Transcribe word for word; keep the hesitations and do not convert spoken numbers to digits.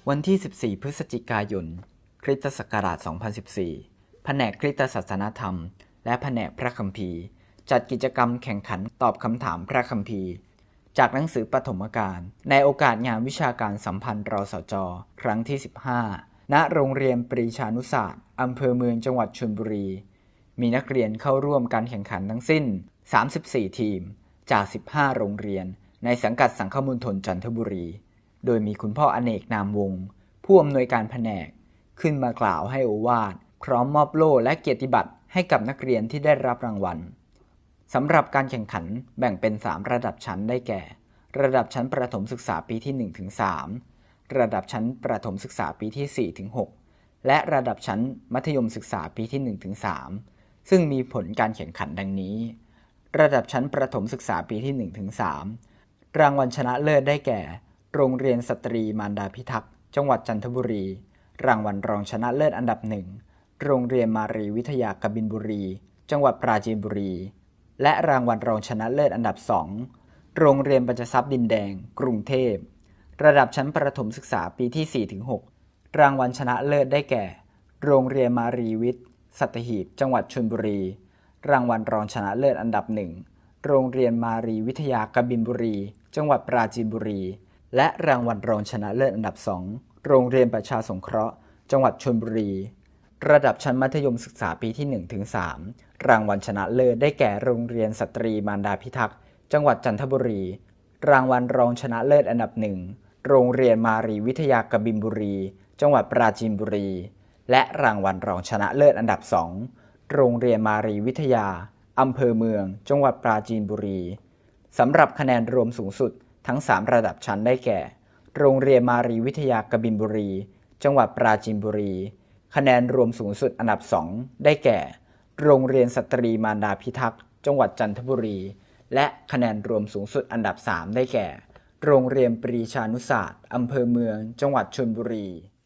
วันที่ สิบสี่ พฤศจิกายน คริสตศักราช สองพันสิบสี่ แผนกคริสตศาสนธรรม และแผนกพระคัมภีร์ จัดกิจกรรมแข่งขันตอบคำถามพระคัมภีร์ จากหนังสือปฐมกาลในโอกาสงานวิชาการสัมพันธ์รสจ.ครั้งที่ สิบห้า ณ โรงเรียนปรีชานุศาสตร์ อำเภอเมืองจังหวัดชลบุรี มีนักเรียนเข้าร่วมการแข่งขันทั้งสิ้น สามสิบสี่ ทีม จาก สิบห้า โรงเรียนในสังกัดสังฆมณฑลจันทบุรี โดยมีคุณพ่ออเนกนามวงศ์ผู้อำนวยการแผนกขึ้นมากล่าวให้โอวาทพร้อมมอบโล่และเกียรติบัตรให้กับนักเรียนที่ได้รับรางวัลสำหรับการแข่งขันแบ่งเป็น สาม ระดับชั้นได้แก่ระดับชั้นประถมศึกษาปีที่ หนึ่งถึงสาม ระดับชั้นประถมศึกษาปีที่ สี่ถึงหก และระดับชั้นมัธยมศึกษาปีที่ หนึ่งถึงสาม ซึ่งมีผลการแข่งขันดังนี้ระดับชั้นประถมศึกษาปีที่ หนึ่งถึงสาม รางวัลชนะเลิศได้แก่โรงเรียนสตรีมารดาพิทักษ์จังหวัดจันทบุรีรางวัลรองชนะเลิศอันดับหนึ่งโรงเรียนมารีวิทยากบินบุรีจังหวัดปราจีนบุรีและรางวัลรองชนะเลิศอันดับสองโรงเรียนปัญจทรัพย์ดินแดงกรุงเทพระดับชั้นประถมศึกษาปีที่ สี่ถึงหก รางวัลชนะเลิศได้แก่โรงเรียนมารีวิทย์สัตหีบจังหวัดชลบุรีรางวัลรองชนะเลิศอันดับหนึ่งโรงเรียนมารีวิทยากบินบุรีจังหวัดปราจีนบุรีและรางวัลรองชนะเลิศอันดับสองโรงเรียนประชาสงเคราะห์จังหวัดชลบุรีระดับชั้นมัธยมศึกษาปีที่ หนึ่งถึงสาม รางวัลชนะเลิศได้แก่โรงเรียนสตรีมารดาพิทักษ์จังหวัดจันทบุรีรางวัลรองชนะเลิศอันดับหนึ่งโรงเรียนมารีวิทยากบินบุรีจังหวัดปราจีนบุรีและรางวัลรองชนะเลิศอันดับสองโรงเรียนมารีวิทยาอำเภอเมืองจังหวัดปราจีนบุรีสำหรับคะแนนรวมสูงสุดทั้งสามระดับชั้นได้แก่โรงเรียนมารีวิทยากบินบุรีจังหวัดปราจีนบุรีคะแนนรวมสูงสุดอันดับสองได้แก่โรงเรียนสตรีมารดาพิทักษ์จังหวัดจันทบุรีและคะแนนรวมสูงสุดอันดับสามได้แก่โรงเรียนปรีชานุศาสตร์อำเภอเมืองจังหวัดชลบุรี